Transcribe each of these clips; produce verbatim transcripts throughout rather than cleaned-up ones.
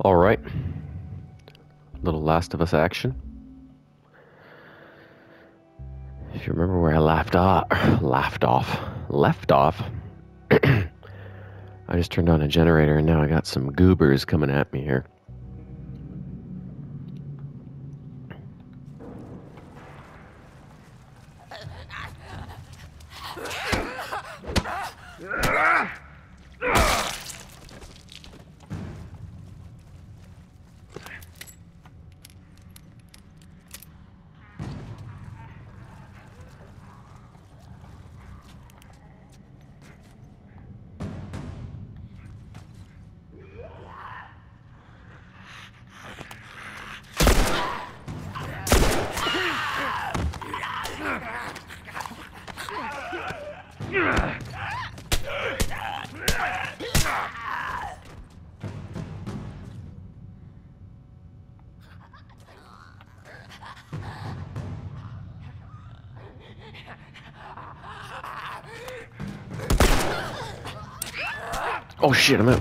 Alright. Little Last of Us action. If you remember where I laughed off, laughed off, left off, I just turned on a generator and now I got some goobers coming at me here. Oh shit, I'm out.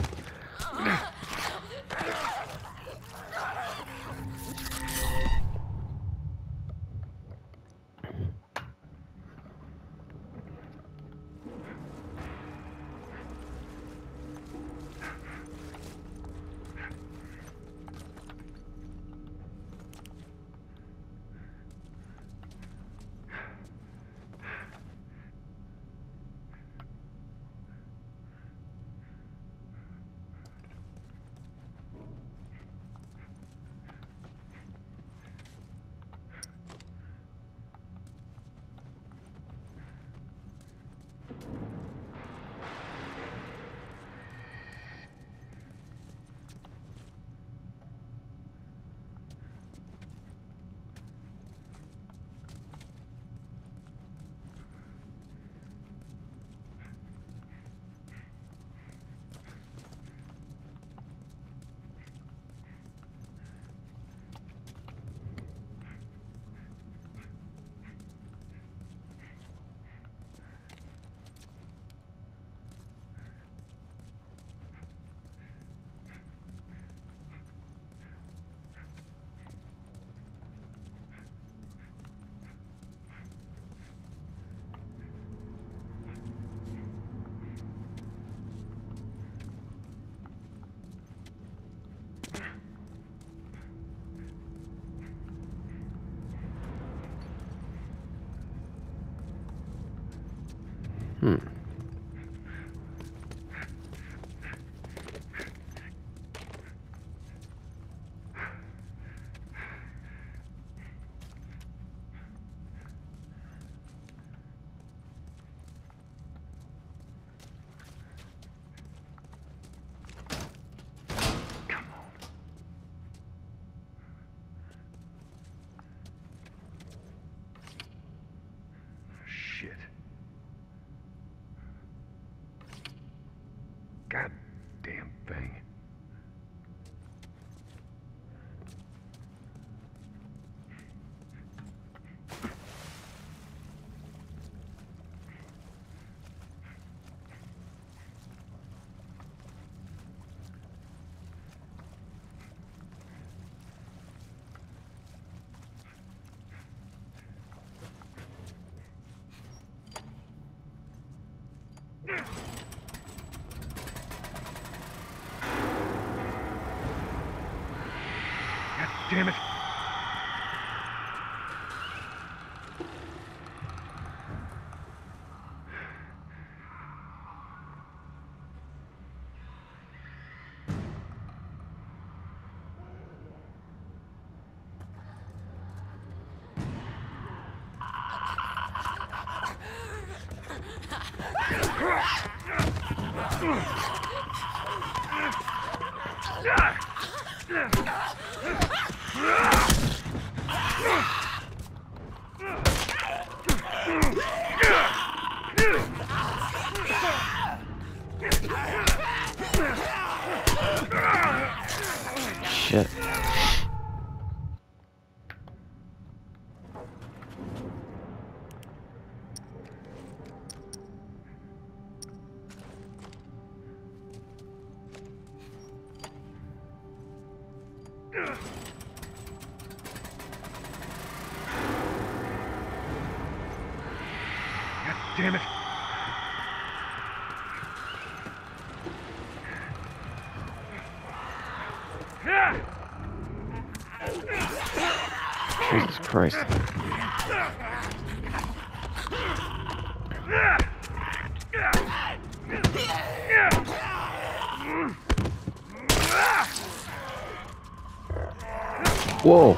Hmm. Shit. God damn thing. God damn it. Shit. Damn it. Jesus Christ. Whoa.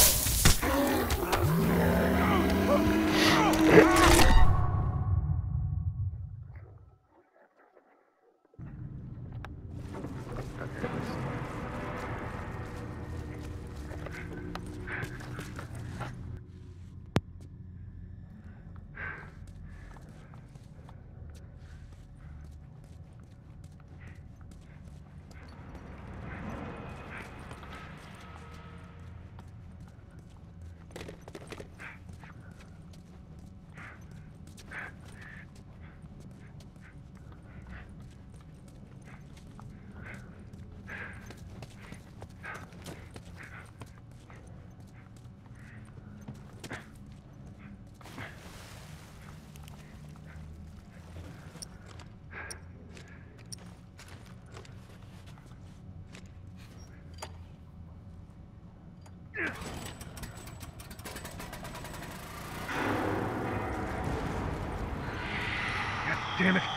Damn it.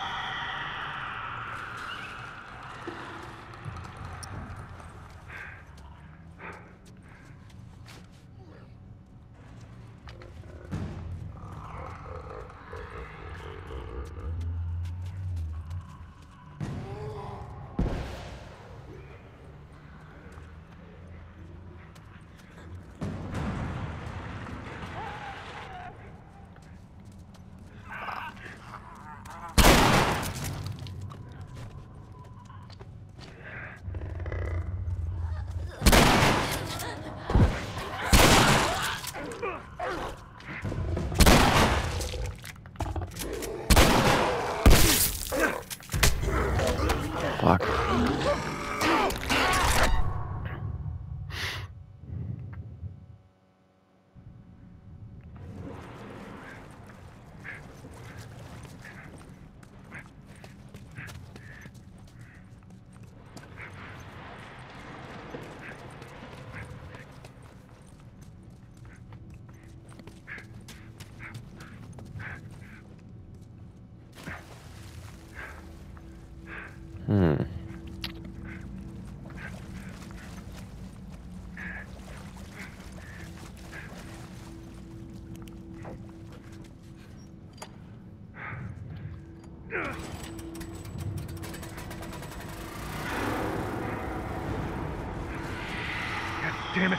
Fuck. Hmm. Damn it.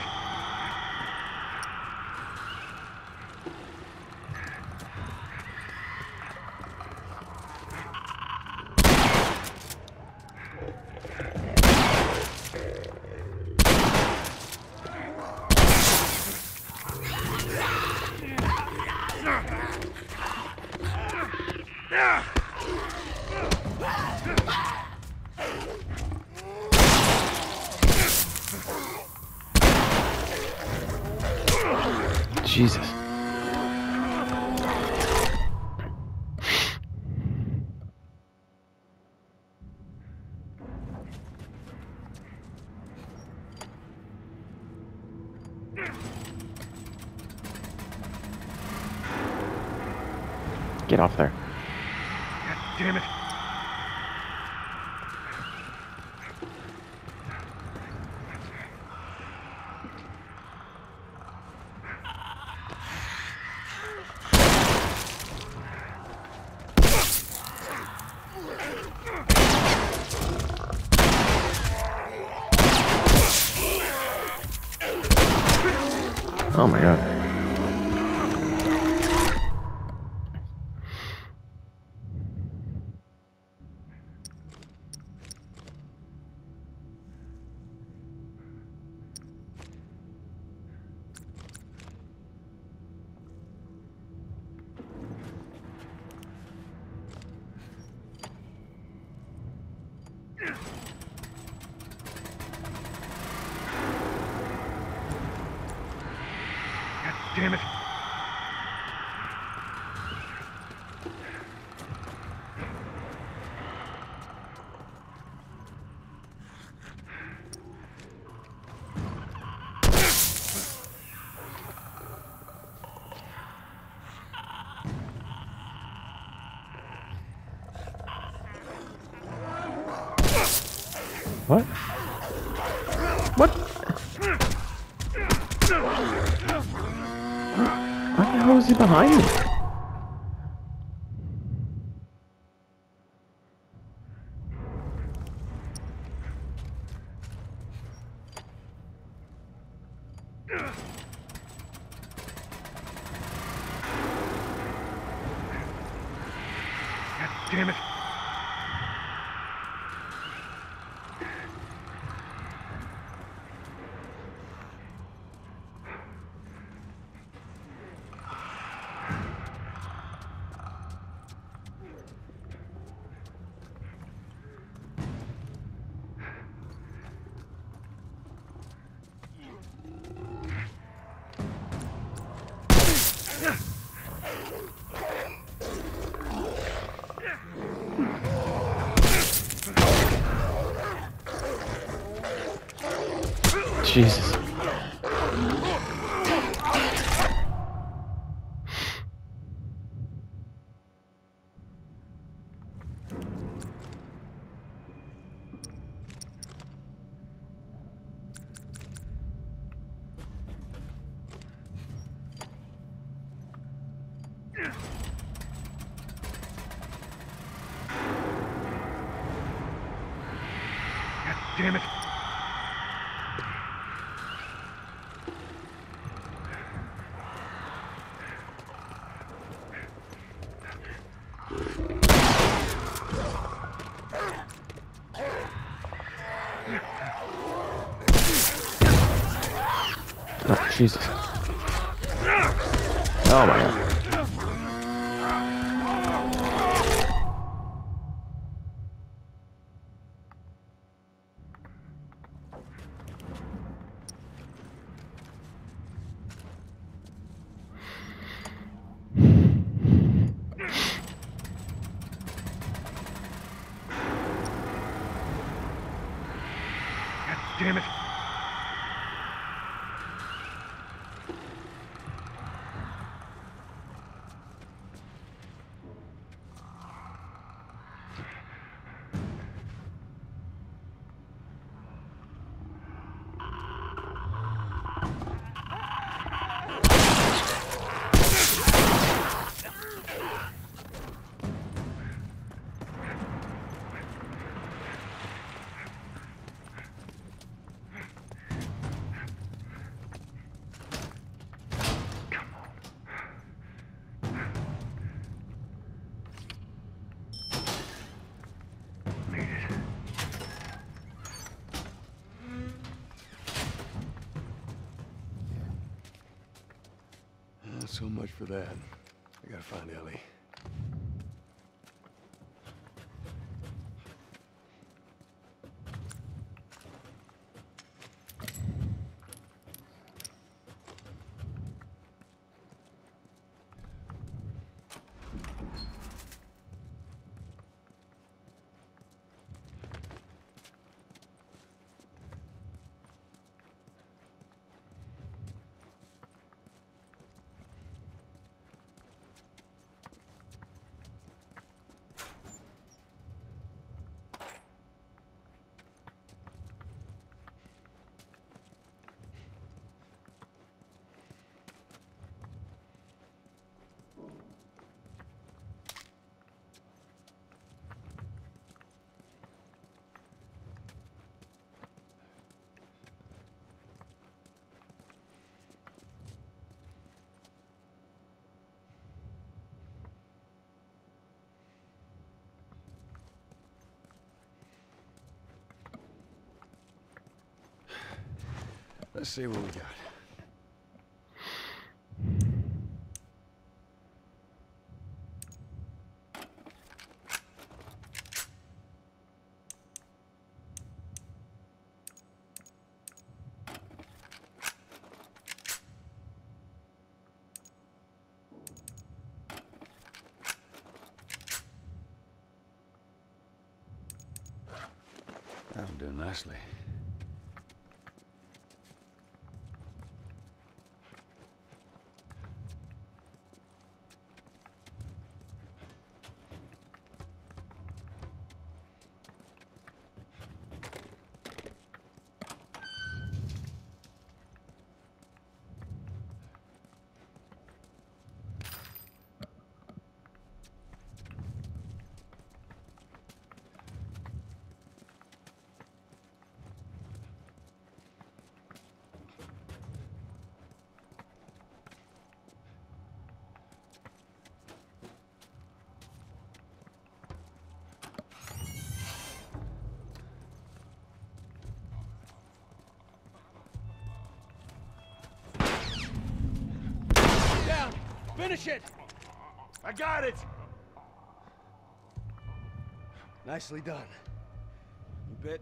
Jesus. Get off there. God damn it. Oh my god. damn it. What? What? Why the hell is he behind me? God damn it. Jesus. God damn it. Oh, Jesus. Oh my God. God damn it. Made it. Uh, so much for that. I gotta find Ellie. Let's see what we got. That'll do nicely. Finish it! I got it! Nicely done. You bit?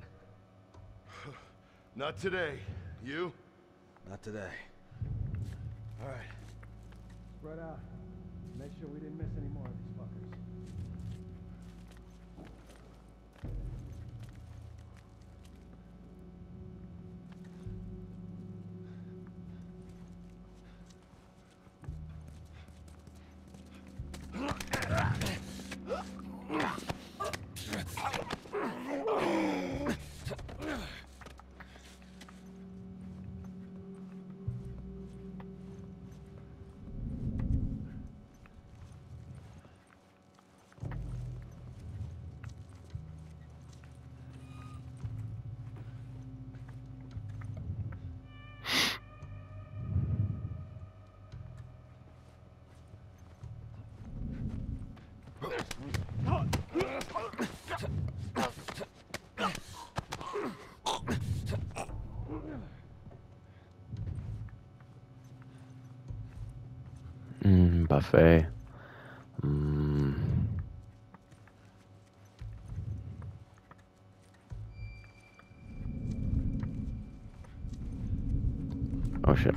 Not today. You? Not today. All right. Spread out. Make sure we didn't miss any more of these fuckers. Mm, buffet. Mm. Oh shit.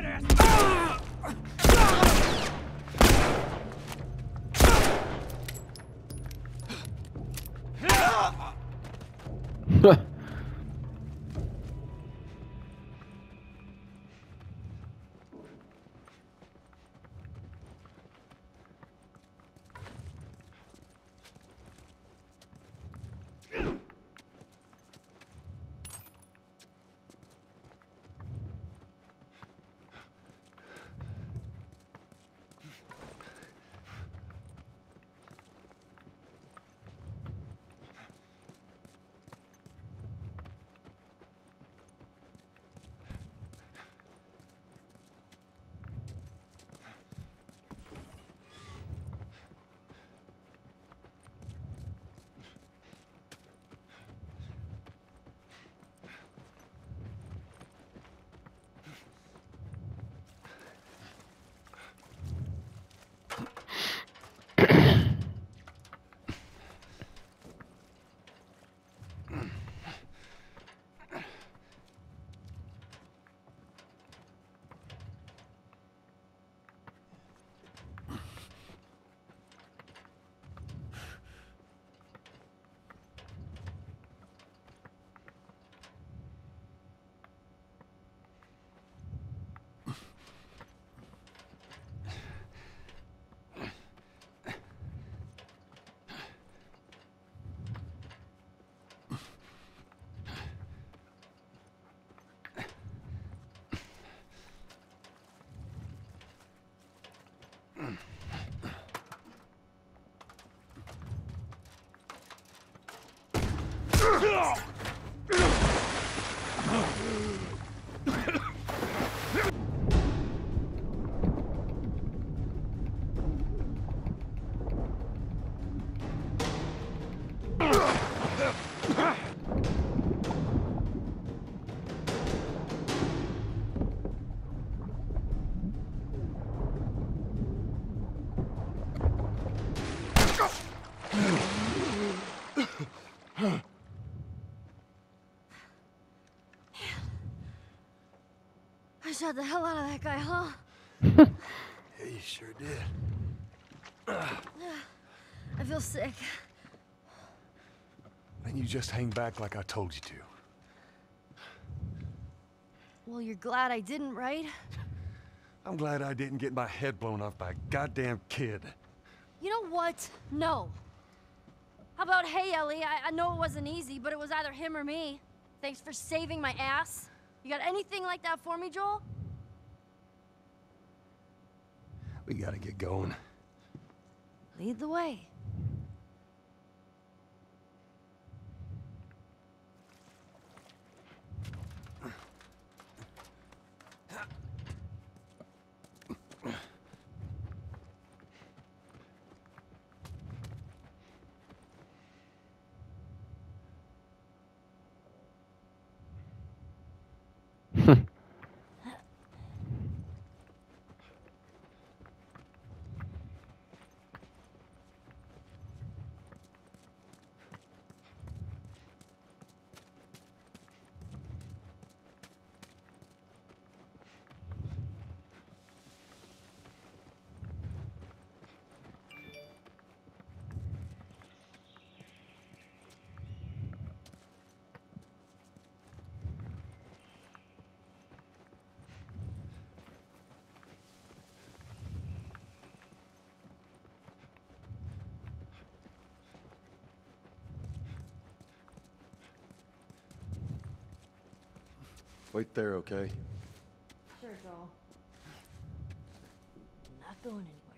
I shot the hell out of that guy, huh? Yeah, you sure did. I feel sick. Why didn't you just hang back like I told you to? Well, you're glad I didn't, right? I'm glad I didn't get my head blown off by a goddamn kid. You know what? No. How about, hey, Ellie, I, I know it wasn't easy, but it was either him or me. Thanks for saving my ass. You got anything like that for me, Joel? We gotta get going. Lead the way. Wait there, okay? Sure, Joel. I'm not going anywhere.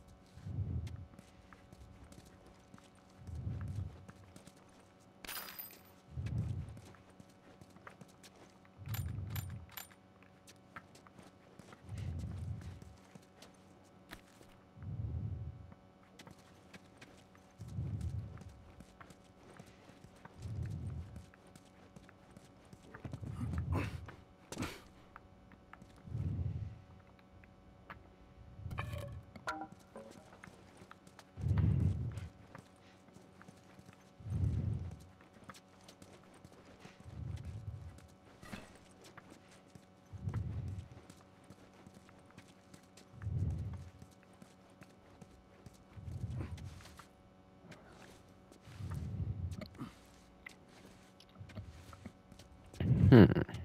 Hmm.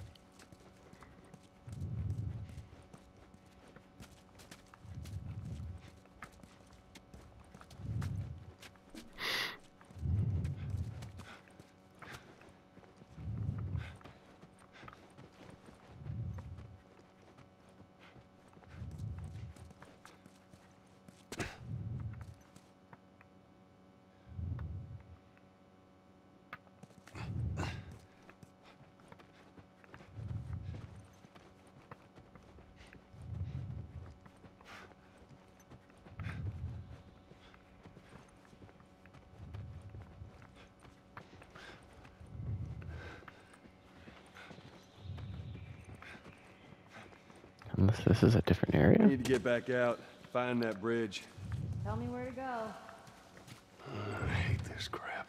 Unless this is a different I area. need to get back out, find that bridge. Tell me where to go. I hate this crap.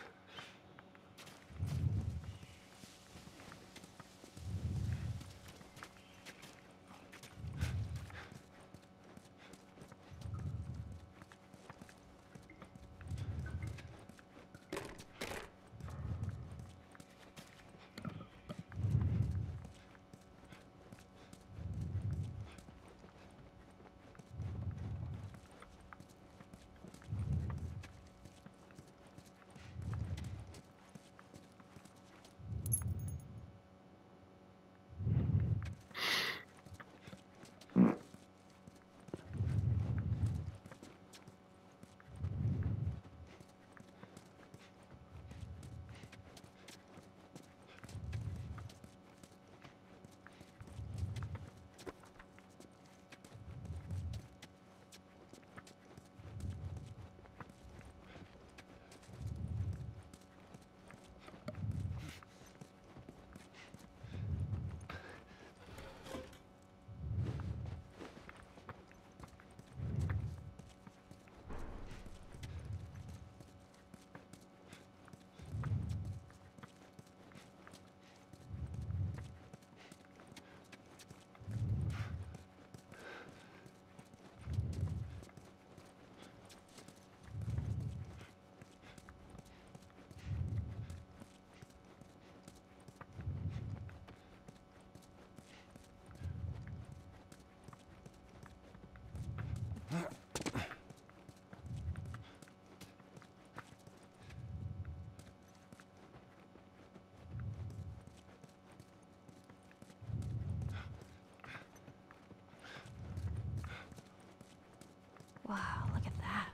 Wow, look at that.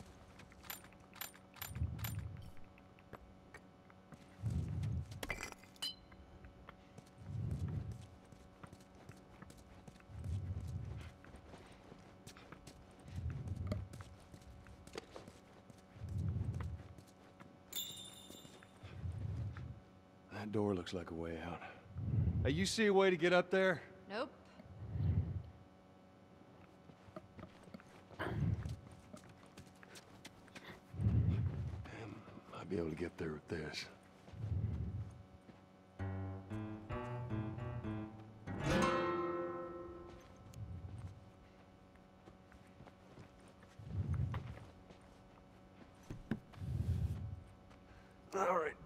That door looks like a way out. Hey, you see a way to get up there? Nope. Might be able to get there with this. All right.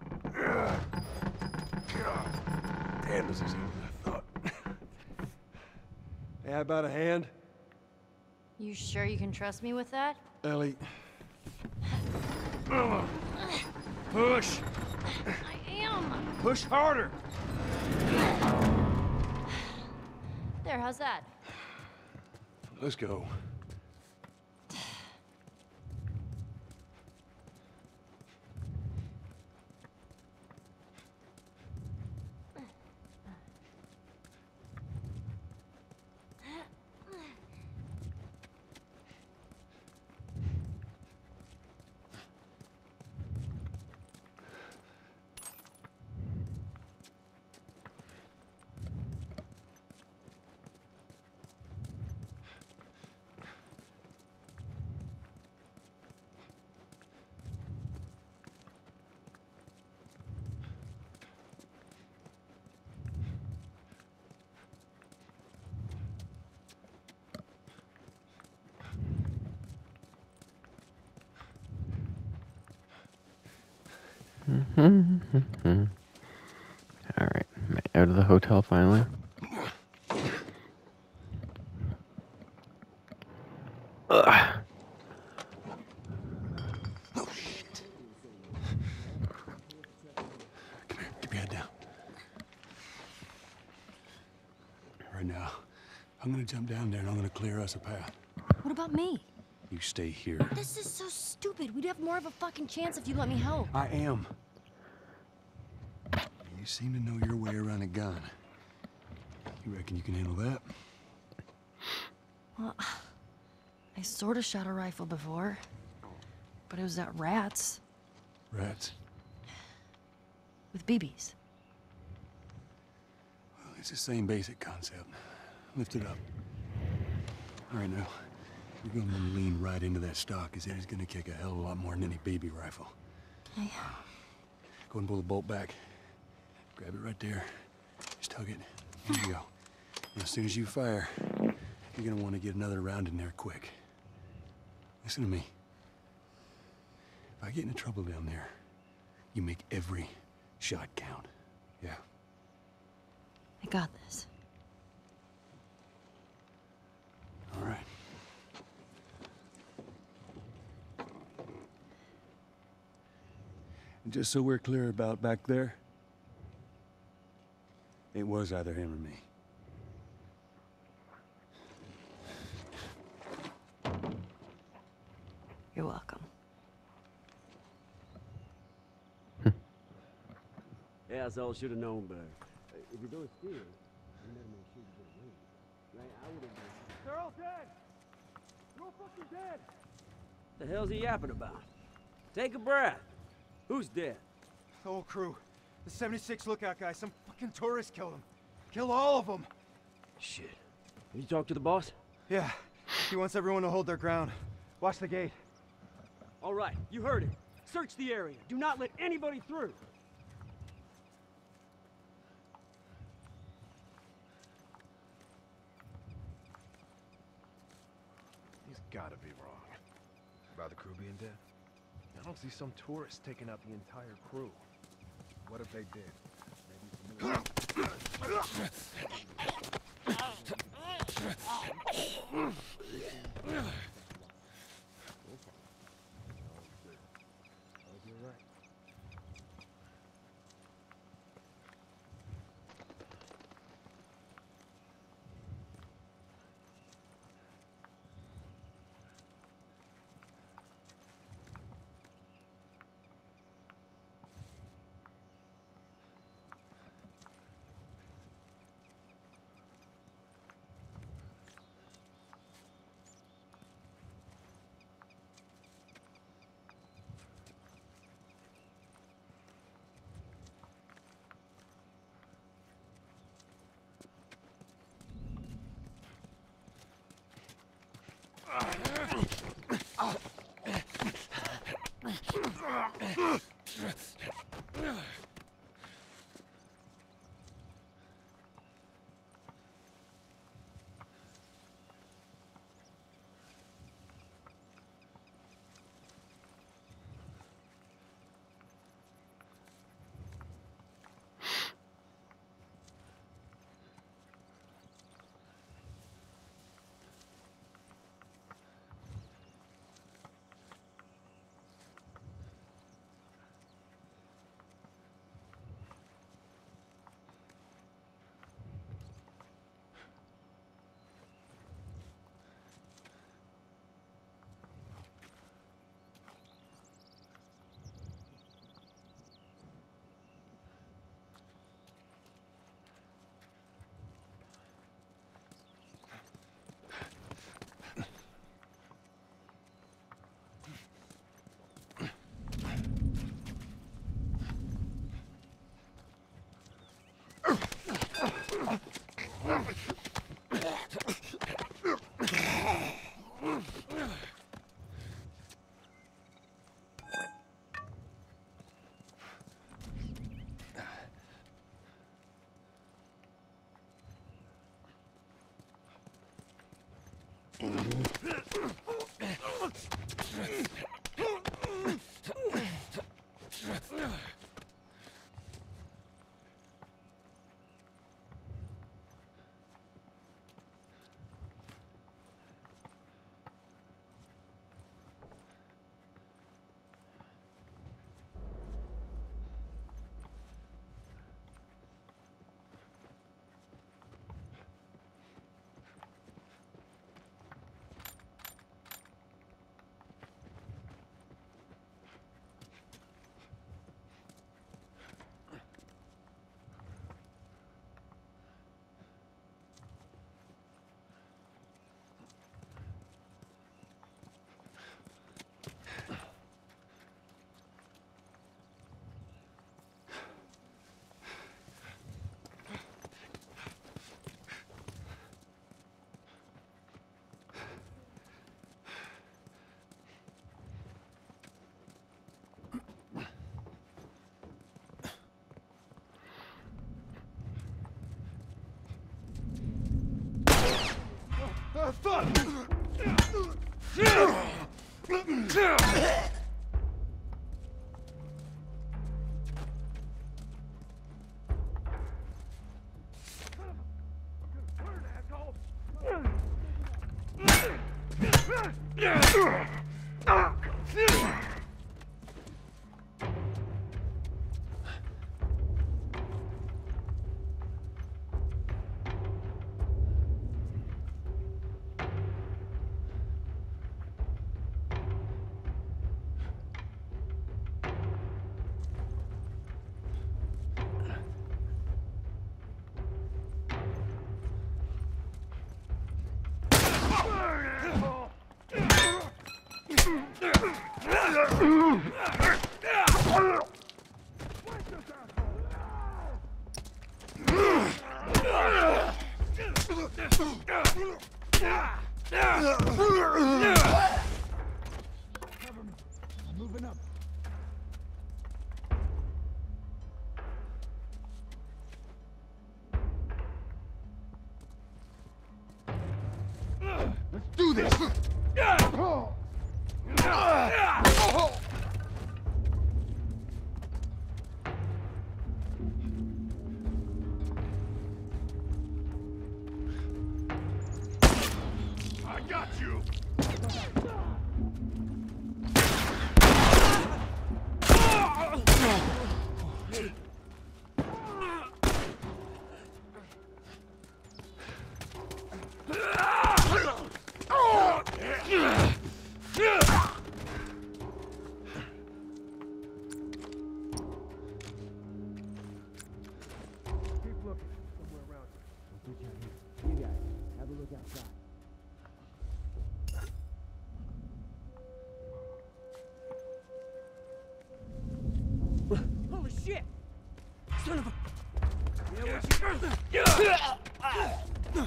Damn, this is easier than I thought. Hey, how about a hand? You sure you can trust me with that? Ellie. Push! I am. Push harder! There, how's that? Let's go. All right, out of the hotel finally. Ugh. Oh, shit. Come here, keep your head down. Right now, I'm gonna jump down there and I'm gonna clear us a path. What about me? You stay here. This is so stupid. We'd have more of a fucking chance if you let me help. I am. You seem to know your way around a gun. You reckon you can handle that? Well, I sort of shot a rifle before, but it was at rats Rats? with B Bs. Well, it's the same basic concept. Lift it up. All right, now. You're gonna want to lean right into that stock, because it is gonna kick a hell of a lot more than any baby rifle. Okay. Go ahead and pull the bolt back. Grab it right there. Just tug it. Here you go. And as soon as you fire, you're gonna want to get another round in there quick. Listen to me. If I get into trouble down there, you make every shot count. Yeah? I got this. All right. And just so we're clear about back there, it was either him or me. You're welcome. Yeah, that's all I should have known better. If you're gonna steal, you better make sure you get away. Right? I would have been. They're all dead! They're all fucking dead! The hell's he yapping about? Take a breath. Who's dead? The whole crew. The seventy-six lookout guy. Some fucking tourist killed him. Kill all of them. Shit. You talk to the boss? Yeah. He wants everyone to hold their ground. Watch the gate. All right, you heard him. Search the area. Do not let anybody through. He's gotta be wrong. About the crew being dead? I don't see some tourists taking out the entire crew. What if they did? Maybe you're right. Uh, fuck! Moving up. Let's do this! I got you! Keep looking. Somewhere around here. You guys, have a look outside. Holy shit! Son of a... Yeah, what you...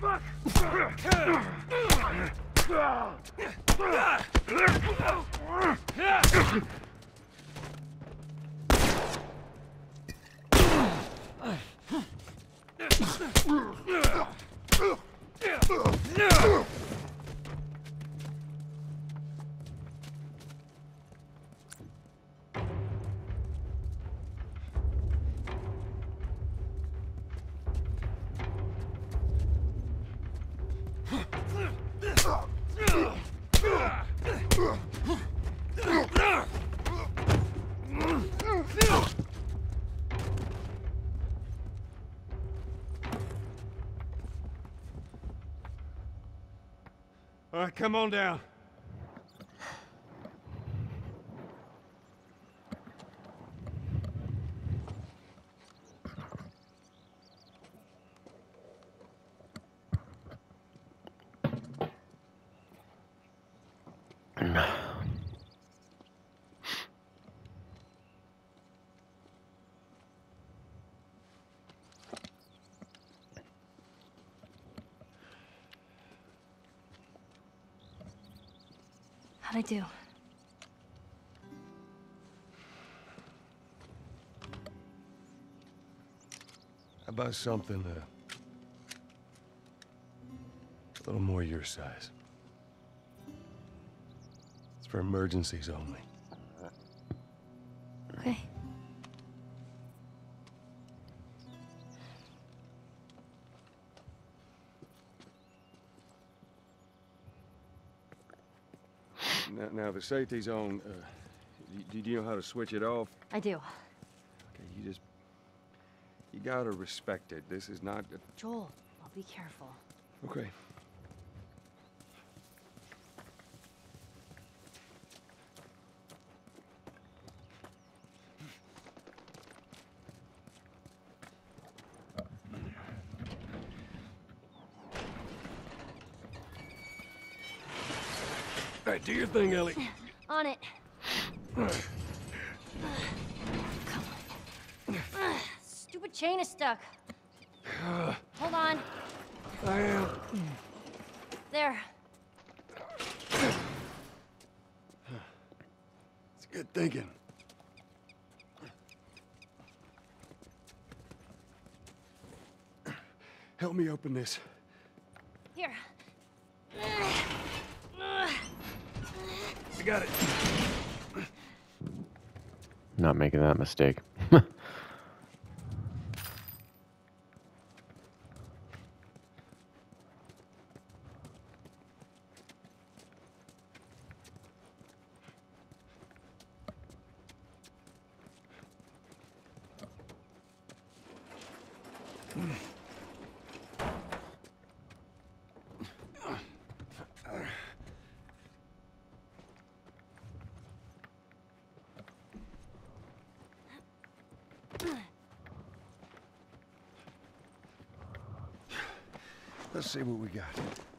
All right, come on down. How'd I do? How about something uh, a little more your size? It's for emergencies only. Okay. Now, now the safety zone, uh, do, do you know how to switch it off? I do. Okay, you just, you gotta respect it. This is not, a... Joel, I'll be careful. Okay. All right, do your thing, Ellie. On it. Come on. Stupid chain is stuck. Hold on. I am. There. It's good thinking. Help me open this. Here. I got it. Not making that mistake. Let's see what we got.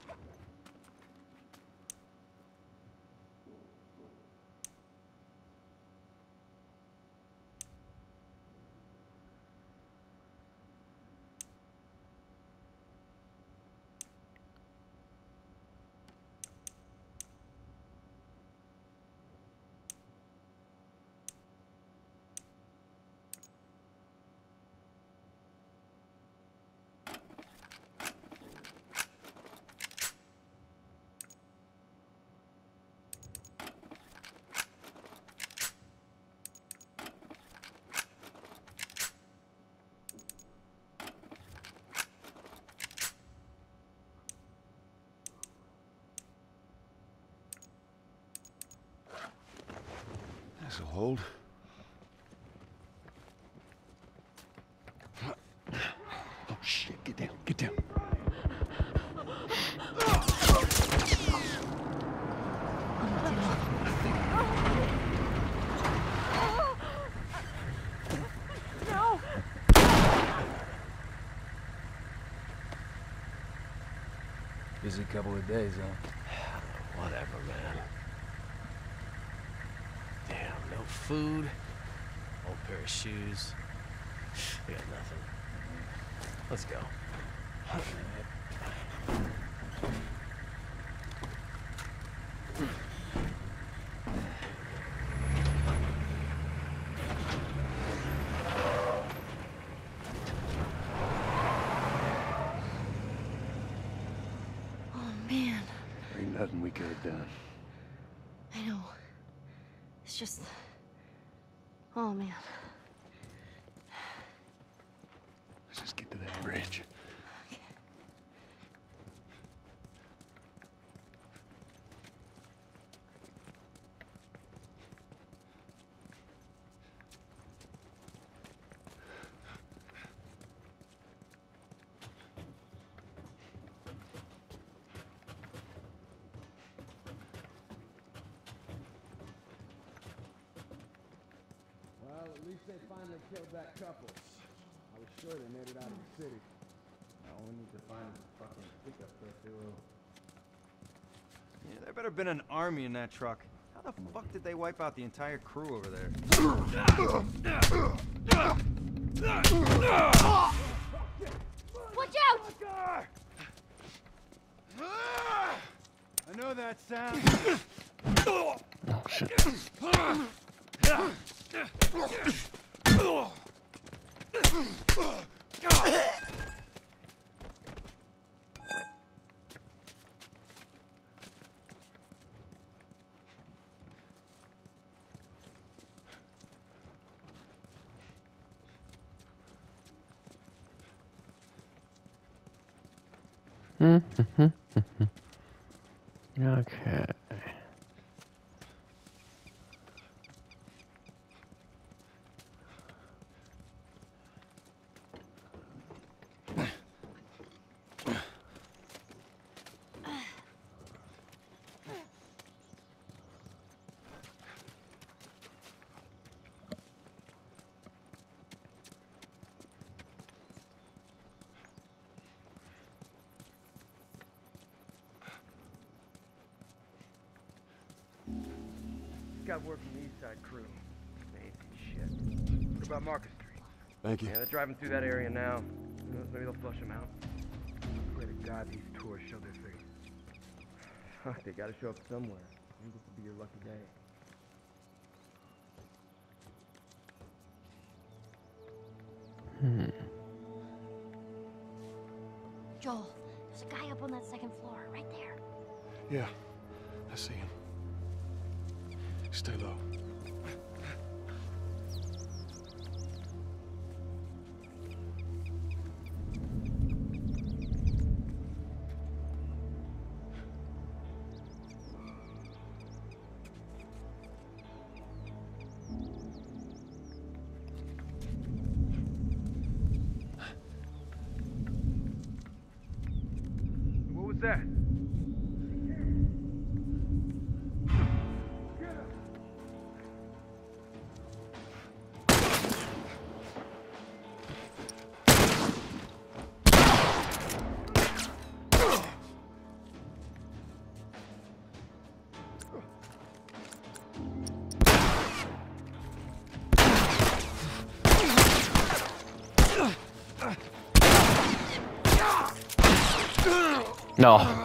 This'll hold. Oh shit, get down, get down. No! Busy couple of days, huh? Whatever, man. Damn, no food, old pair of shoes. We got nothing. Let's go. Man, There ain't nothing we could have done. I know. It's just... Oh, man. Let's just get to that bridge. Well, at least they finally killed that couple. I was sure they made it out of the city. Now all we need to find is a fucking pickup truck they will. Yeah, there better been an army in that truck. How the fuck did they wipe out the entire crew over there? Watch out! I know that sound. Oh, shit. Okay. Got word from the East Side crew. They ain't seen shit. What about Market Street? Thank you. Yeah, they're driving through that area now. Who knows, maybe they'll flush them out. I pray to God these tours show their face. Fuck, they gotta show up somewhere. Maybe this will be your lucky day. Hmm. Joel, there's a guy up on that second floor, right there. Yeah, I see him. Stay low. What was that? No.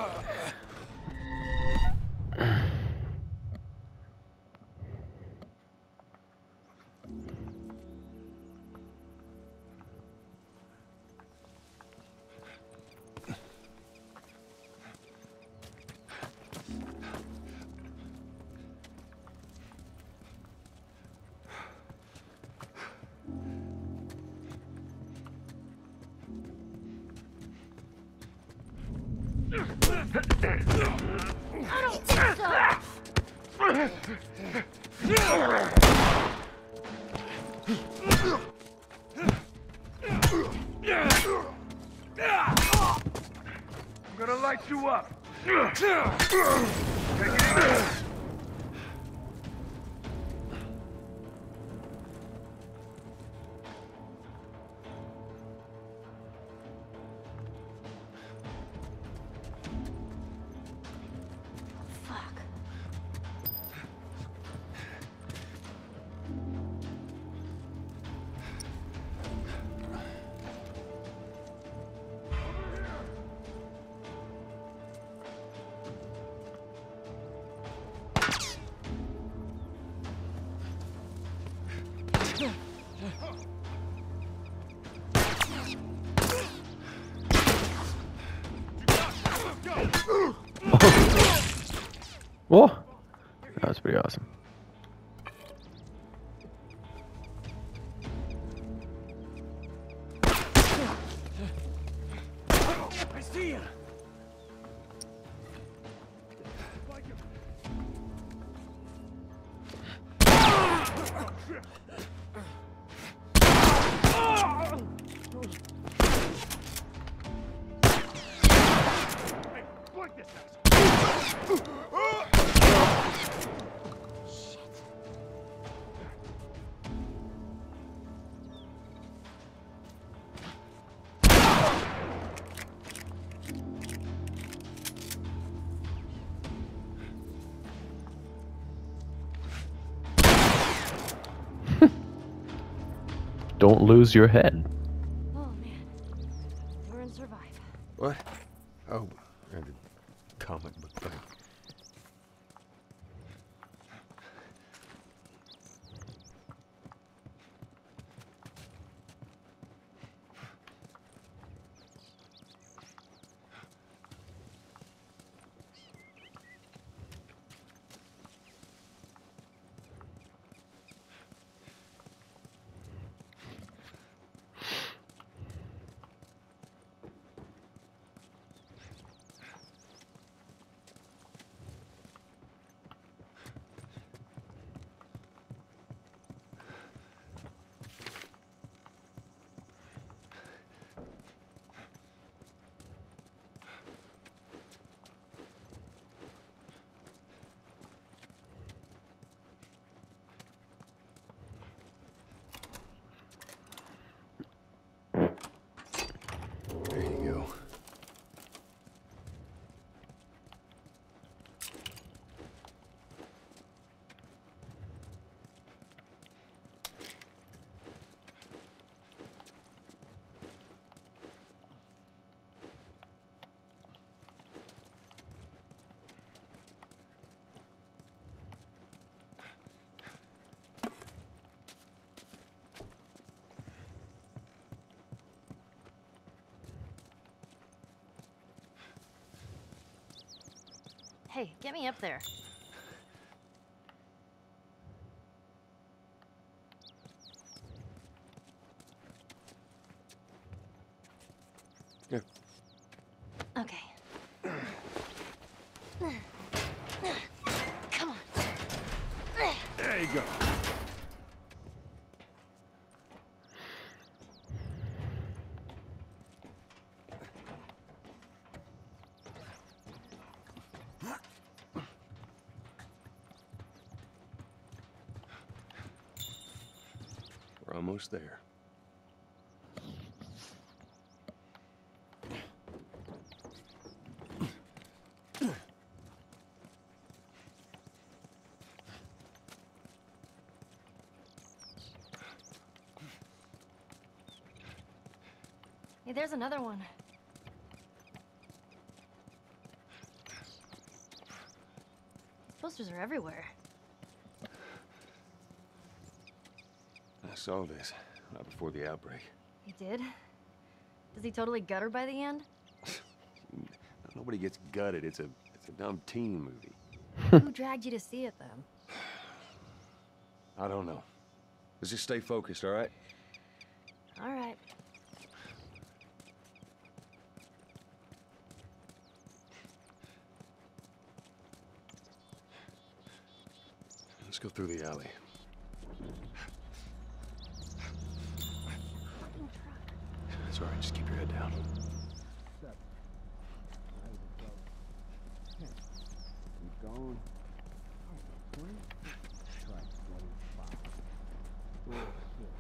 I don't think I'm gonna light you up. Gotta get in there. Fuck. Whoa! That was pretty awesome. I see you. Hey, block this house. Don't lose your head. Oh man, we're in survive. What? Oh, I did comic book thing. There you go. Hey, get me up there. Here. Okay. Come on. There you go. We're almost there. Hey, there's another one. Posters are everywhere. I saw this right before the outbreak. He did? Does he totally gut her by the end? Nobody gets gutted. It's a it's a dumb teen movie. Who dragged you to see it, then? I don't know. Let's just stay focused, all right? All right. Let's go through the alley. It's all right. Just keep your head down. Keep going. twenty? Try twenty-five. Bullshit.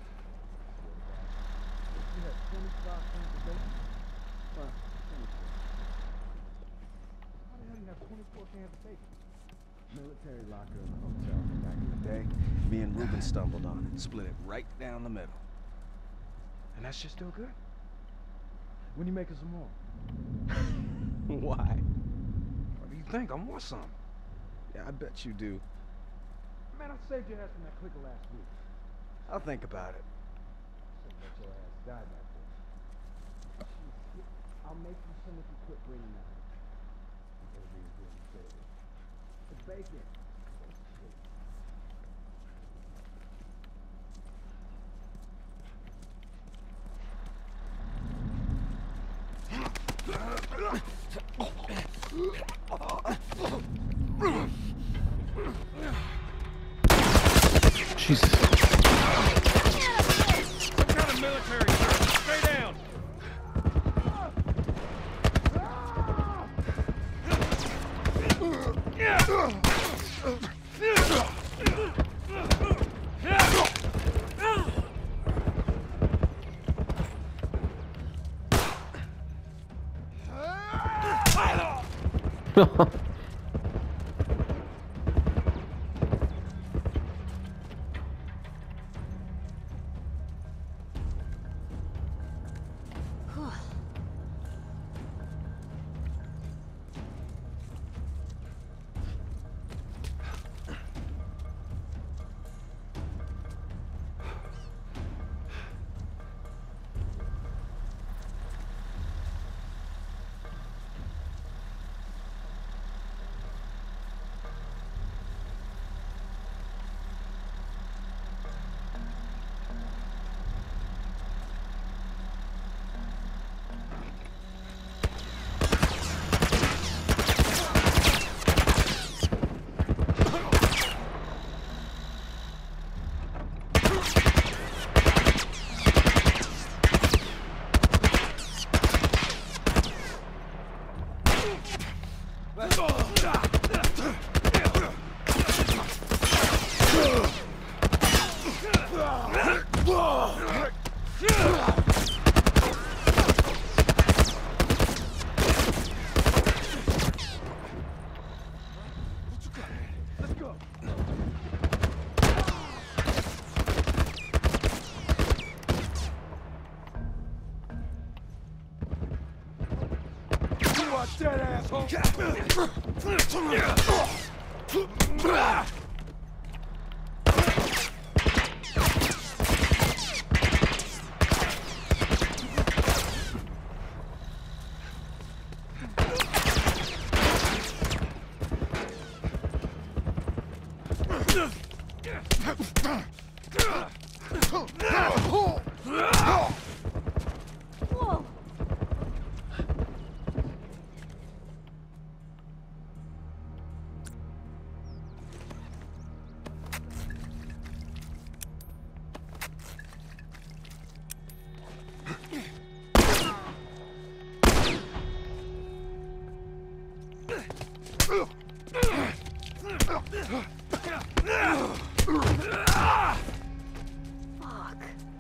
You have twenty-five cents a day? Well, twenty-four. How the hell do you have twenty-four cans of bacon? Military locker in the hotel. Back in the day, me and Ruben stumbled on it. Split it right down the middle. And that shit still good? When you making some more? Why? What do you think? I want some. Yeah, I bet you do. Man, I saved your ass from that clicker last week. I'll think about it. Except that your ass died that day. I'll make you some if you quit bringing that up. Everything's good. bacon. Jesus. What kind of military service? Stay down! Watch that asshole! Whoa! Fuck.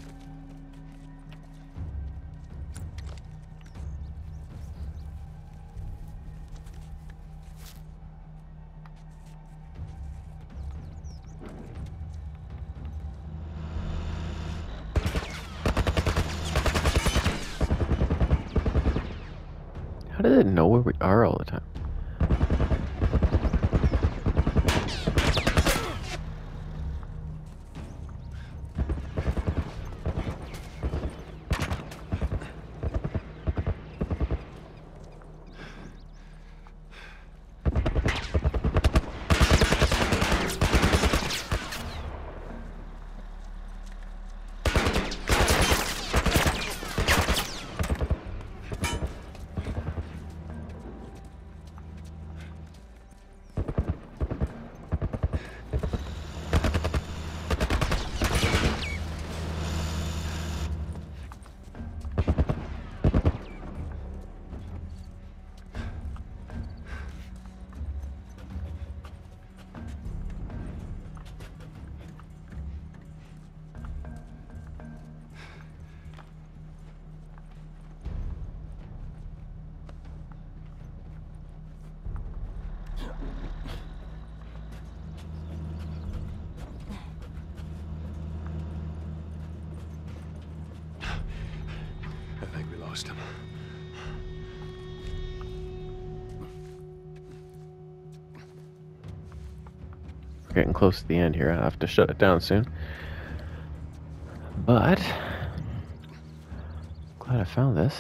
How did it know where we are all the time? I think we lost him. We're getting close to the end here. I'll have to shut it down soon. But glad I found this.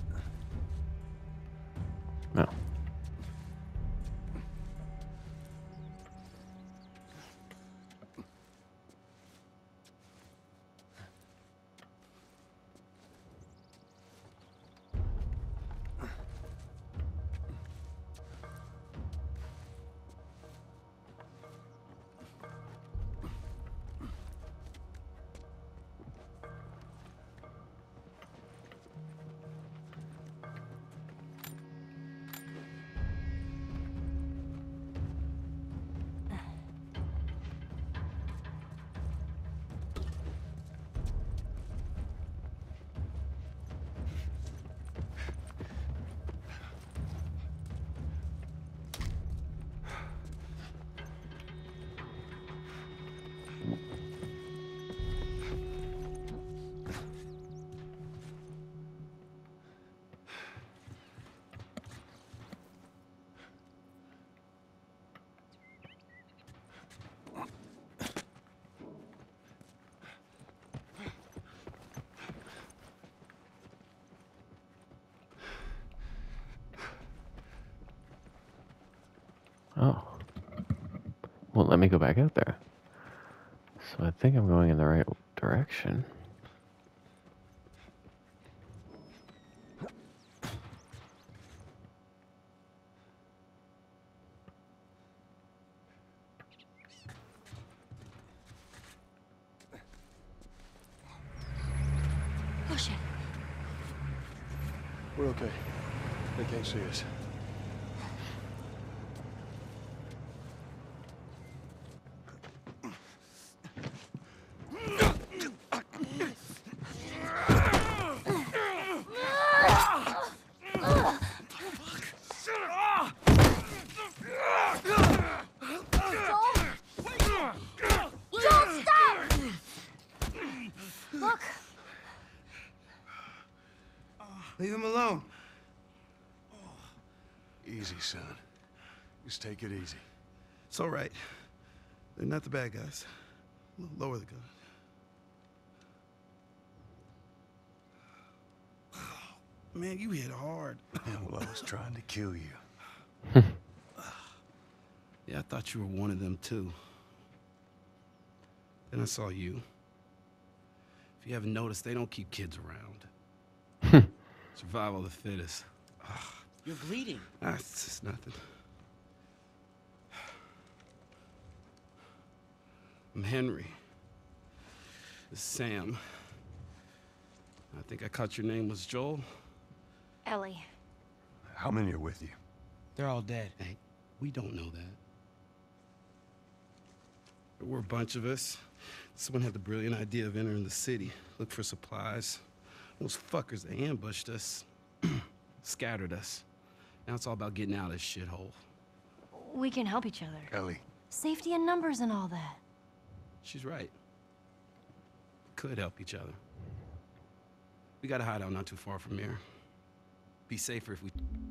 No. won't let me go back out there. So I think I'm going in the right direction. Oh, shit. We're okay. They can't see us. Look! Leave him alone. Easy, son. Just take it easy. It's all right. They're not the bad guys. Lower the gun. Man, you hit hard. Yeah, well, I was trying to kill you. Yeah, I thought you were one of them, too. Then I saw you. If you haven't noticed, they don't keep kids around. Survival of the fittest. You're bleeding. Ah, it's just nothing. I'm Henry. This is Sam. I think I caught your name was Joel. Ellie. How many are with you? They're all dead. Hey, we don't know that. There were a bunch of us. Someone had the brilliant idea of entering the city, look for supplies. Those fuckers, they ambushed us, scattered us. Now it's all about getting out of this shithole. We can help each other. Ellie. Safety in numbers and all that. She's right. Could help each other. We got a hideout not too far from here. Be safer if we...